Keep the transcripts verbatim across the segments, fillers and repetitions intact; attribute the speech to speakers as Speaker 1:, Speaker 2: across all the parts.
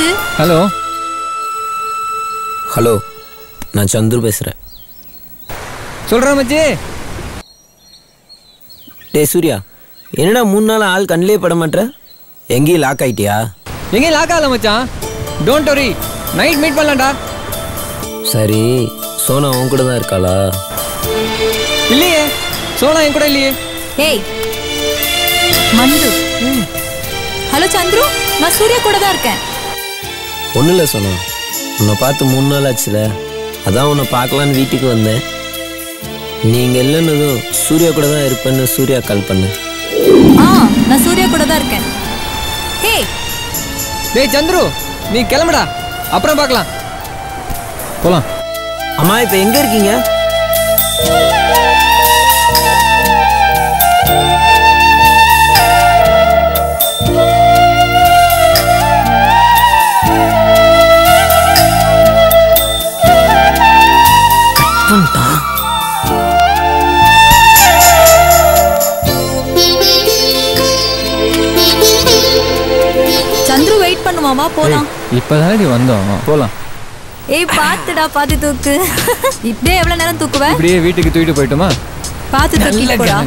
Speaker 1: Hello
Speaker 2: hello, நான் சந்துரு பேசுறேன்.
Speaker 1: சொல்றேன் மச்சி.
Speaker 2: டே சூர்யா, என்னடா மூணு நாள் ஆள் கண்ணிலே பட மாட்டேற? எங்கேயும் லாக் ஆயிட்டியா?
Speaker 1: எங்கேயும் லாக் ஆகல மச்சான். Don't worry, night meet பண்ணலாம்டா.
Speaker 2: சரி, சோனா உன் கூட தான் இருக்காளா?
Speaker 1: இல்லையே, சோனா என் கூட இல்லையே.
Speaker 3: ஏய் மந்து. ஹலோ சந்துரு, நான் சூர்யா கூட தான் இருக்கேன்.
Speaker 2: ஒன்றும் இல்லை சோனா, உன்னை பார்த்து மூணு நாள் ஆச்சுல, அதான் உன்னை பார்க்கலான்னு வீட்டுக்கு வந்தேன். நீங்கள் இல்லைன்னதும் சூர்யா கூட தான் இருப்பேன்னு சூர்யா கால் பண்ணு.
Speaker 3: ஆ, நான் சூர்யா கூட தான் இருக்கேன். ஏய்
Speaker 1: டேய் சந்துரு, நீ கிளம்புடா, அப்புறம் பார்க்கலாம். போலாம்.
Speaker 2: அம்மா இப்போ எங்கே இருக்கீங்க?
Speaker 3: சந்துரு வெயிட் பண்ணுவாமா, போலாம்.
Speaker 1: இப்பதானடி வந்தோம், போலாம்.
Speaker 3: ஏய் பாத்துடா, பாத்து தூக்கு. இப்படியே எவ்வளவு நேரம் தூக்குவ?
Speaker 1: இப்படியே வீட்டுக்கு தூக்கிட்டு போயிட்டோமா?
Speaker 3: பாத்து தூக்கி போடா.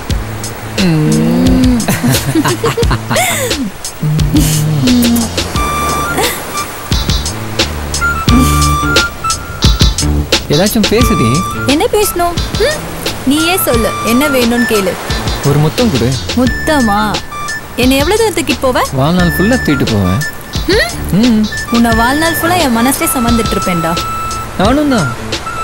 Speaker 1: ஏதாச்சும் பேசுடி.
Speaker 3: என்ன பேசணும்? நீயே சொல்லு, என்ன வேணும்னு கேளு.
Speaker 1: ஒரு முத்தம் கொடு.
Speaker 3: முத்தமா? என்ன எவ்வளவு தூரம் தூக்கிட்டு போவ?
Speaker 1: வாழ்நாள் ஃபுல்லா தூக்கிட்டு போவேன்.
Speaker 3: உன்னை வாழ்நாள் ஃபுல்லா என் மனசுல சுமந்துட்டு இருப்பேன்டா.
Speaker 1: நானும் தான்.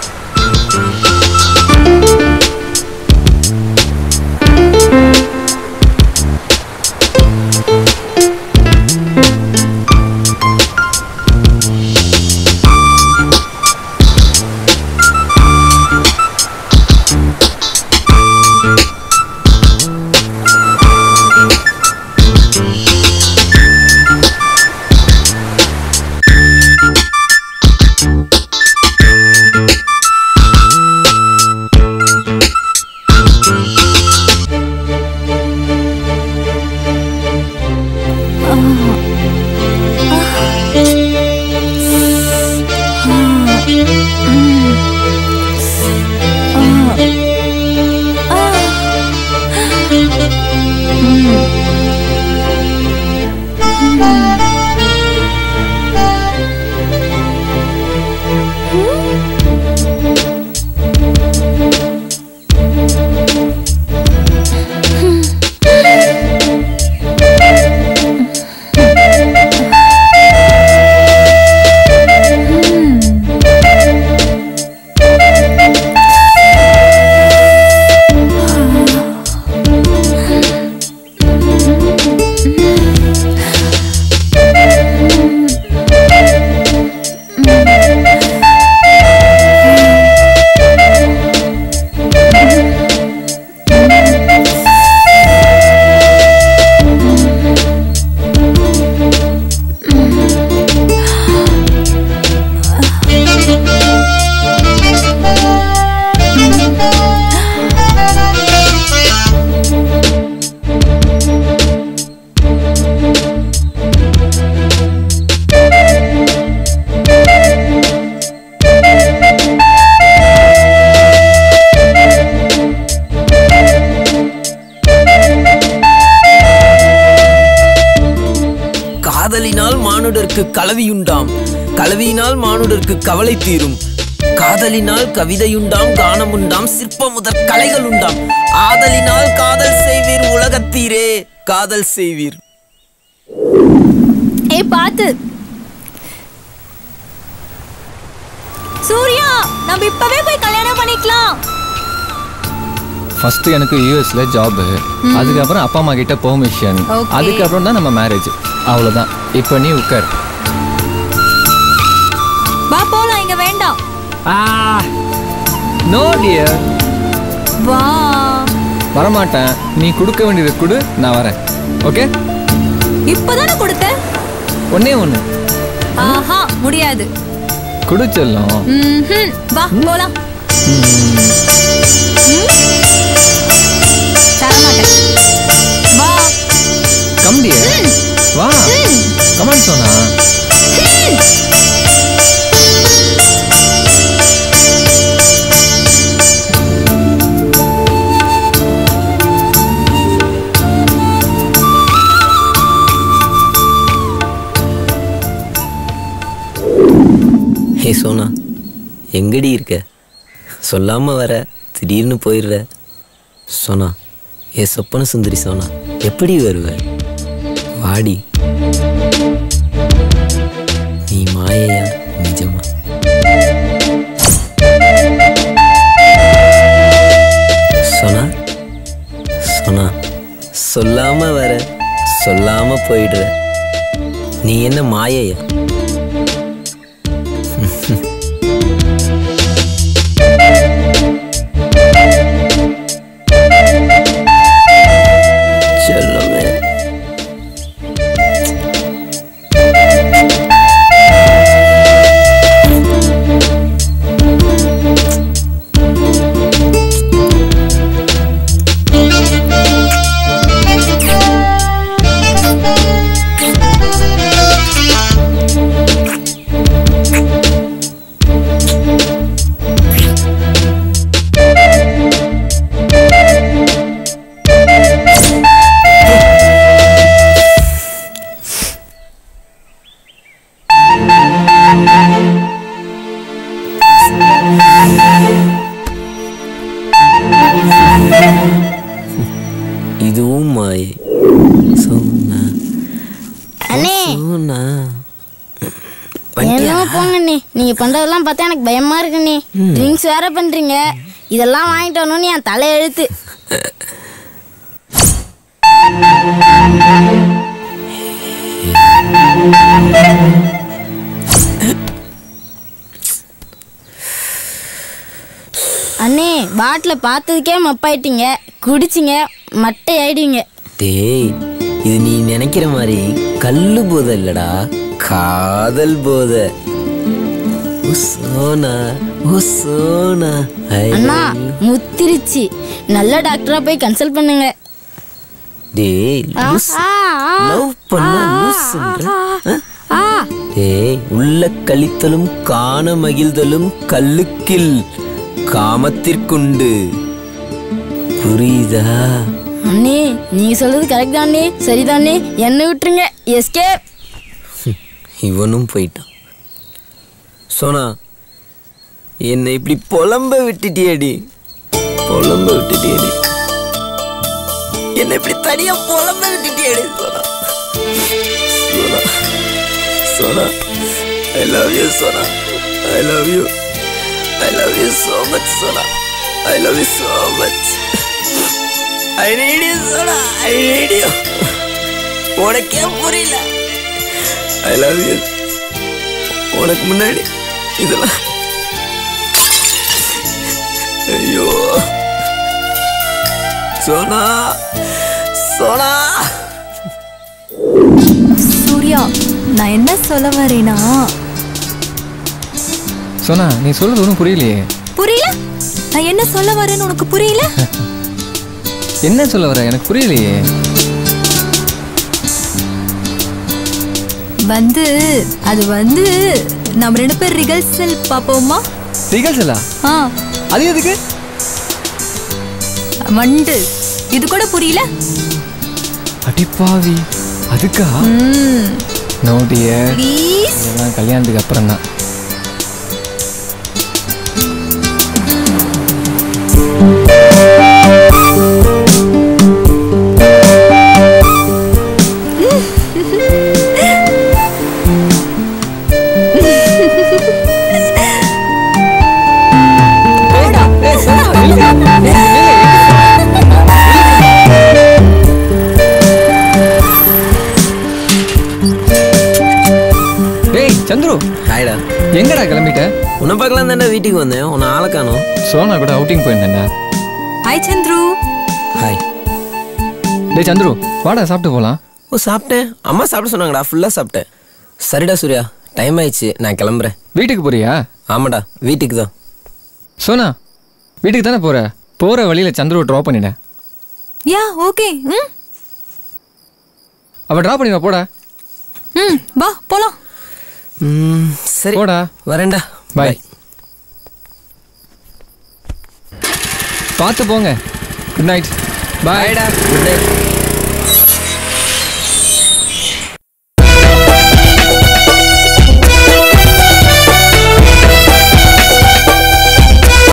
Speaker 2: கலவியுண்டாம், கலவியினால் மானுடருக்கு கவலை தீரும். காதலினால் கவிதையுண்டாம், கானமுண்டாம், சிற்ப முதற் கலைகள் உண்டாம். ஆதலினால் காதல் செய்வீர் உலகத்தீரே, காதல் செய்வீர்.
Speaker 3: ஏய் பாத்து சூர்யா, நம்ம இப்பவே போய் கல்யாணம் பண்ணிக்கலாம்.
Speaker 1: ஃபர்ஸ்ட் எனக்கு யூஎஸ்ல ஜாப், அதுக்கப்புறம் அப்பா அம்மா கிட்ட பெர்மிஷன், அதுக்கப்புறம் தான் நம்ம மேரேஜ். அவ்வளவுதான். இப்போ நீ உட்கார்.
Speaker 3: வா போலாம். இங்க வேண்டாம்.
Speaker 1: No dear.
Speaker 3: வா.
Speaker 1: வரமாட்டேன். நீ கொடுக்க வேண்டியது கொடு, நான் வரேன். ஓகே?
Speaker 3: இப்பதானே கொடுத்த.
Speaker 1: ஒன்னே ஒண்ணு.
Speaker 3: ஆஹா, முடியாது.
Speaker 1: குடிச்சலாம்.
Speaker 3: ம்ஹும். வா போலாம். தரமாட்டேன். வா.
Speaker 1: Come dear. வா. கமான் சோனா.
Speaker 2: ஹே சோனா, எங்கடி இருக்க? சொல்லாம வர, திடீர்னு போயிடுற. சோனா, ஏ சொப்பன சுந்தரி சோனா, எப்படி வருவ? வாடி. நீ மாயையா நிஜமா? சோனா சோனா, சொல்லாம வர, சொல்லாம போயிடுற. நீ என்ன மாயையா? இதுவும் மாயை. சோனா
Speaker 4: அண்ணே
Speaker 2: சோனா
Speaker 4: என்ன போங்கண்ணே, நீங்க பண்றதெல்லாம் பார்த்தா எனக்கு பயமா இருக்குண்ணே. ட்ரிங்க்ஸ் வேற பண்றீங்க, இதெல்லாம் வாங்கிட்டு வரணும்னு என் தலை எழுத்து. அண்ணே பாட்டில பார்த்ததுக்கே மப்பாயிட்டீங்க, குடிச்சிங்க மட்டை ஆயிடுவீங்க.
Speaker 2: டேய், இது நீ நினைக்கிற மாதிரி கல்லு போதை இல்லடா, காதல் போதை. ஓ சோனா, ஓ சோனா.
Speaker 4: அண்ணா முத்திருச்சு, நல்ல டாக்டரா போய் கன்சல்ட் பண்ணுங்க.
Speaker 2: டேய், லவ் பண்ண லூசுன்ற. டேய், உள்ள கழித்தலும் காண மகிழ்தலும் கல்லுக்கில் காமத்திற்குண்டு. புரியுதா?
Speaker 4: அண்ணே நீங்க சொல்றது கரெக்ட் தானே, சரிதானே, என்ன விட்டுருங்க. எஸ்கேப்.
Speaker 2: இவனும் போயிட்டான். சோனா, என்னை இப்படி புலம்ப விட்டுட்டியடி, புலம்ப விட்டுட்டியடி, என்னை இப்படி தனியா புலம்ப விட்டுட்டியடி. Sona Sona Sona, I love you Sona, I love you, I love you so much Sona, I love you so much. I need you Sona, I need you. உனக்கே புரியல. I love you. உனக்கு முன்னாடி இதெல்லாம் ஐயோ சோனா சோனா.
Speaker 3: சூர்யா, நான் என்ன சொல்ல வரேனா?
Speaker 1: சோனா, நீ சொல்றது ஒன்றும் புரியலையே.
Speaker 3: புரியல? நான் என்ன சொல்ல வரேன்னு உனக்கு புரியல?
Speaker 1: என்ன சொல்ல வர எனக்கு புரியலையே.
Speaker 3: வந்து அது வந்து நம்ம ரெண்டு பேர் ரிகல்சல் பாப்போமா?
Speaker 1: ரிகல்சலா?
Speaker 3: ஆ,
Speaker 1: அது எதுக்கு?
Speaker 3: மண்டு, இது கூட புரியல?
Speaker 1: அடிப்பாவி, அதுக்கா? No dear,
Speaker 3: please.
Speaker 1: இதெல்லாம் கல்யாணத்துக்கு அப்புறம் தான். சந்துரு,
Speaker 2: ஹாய்டா.
Speaker 1: எங்கடா கிளம்பிட்ட?
Speaker 2: உன்னை பார்க்கலாம் தானே வீட்டுக்கு வந்தேன், உன்னை ஆளை காணோம்.
Speaker 1: சோனா கூட அவுட்டிங் போயிருந்தேன்டா.
Speaker 3: ஹாய் சந்துரு.
Speaker 2: ஹாய்.
Speaker 1: டேய் சந்துரு, வாடா சாப்பிட்டு போகலாம்.
Speaker 2: ஓ சாப்பிட்டேன், அம்மா சாப்பிட சொன்னாங்கடா, ஃபுல்லாக சாப்பிட்டேன். சரிடா சூர்யா, டைம் ஆயிடுச்சு, நான் கிளம்புறேன்.
Speaker 1: வீட்டுக்கு போறியா?
Speaker 2: ஆமாடா, வீட்டுக்கு தான்.
Speaker 1: சோனா, வீட்டுக்கு தானே போற? போற வழியில சந்துருவை ட்ராப் பண்ணிட.
Speaker 3: Yeah okay. ம்
Speaker 1: அவ ட்ராப் பண்ணிடுவா, போடா.
Speaker 3: ம் வா போலாம்.
Speaker 2: ம் சரி
Speaker 1: போடா.
Speaker 2: வரேன்டா.
Speaker 1: பாய். பார்த்து போங்க. Good night.
Speaker 2: பாய்டா. Good night.